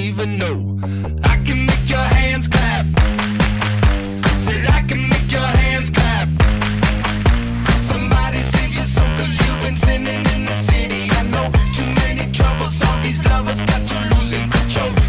even know. I can make your hands clap. Said I can make your hands clap. Somebody save your soul, cause you've been sinning in the city. I know too many troubles, all these lovers got you losing control.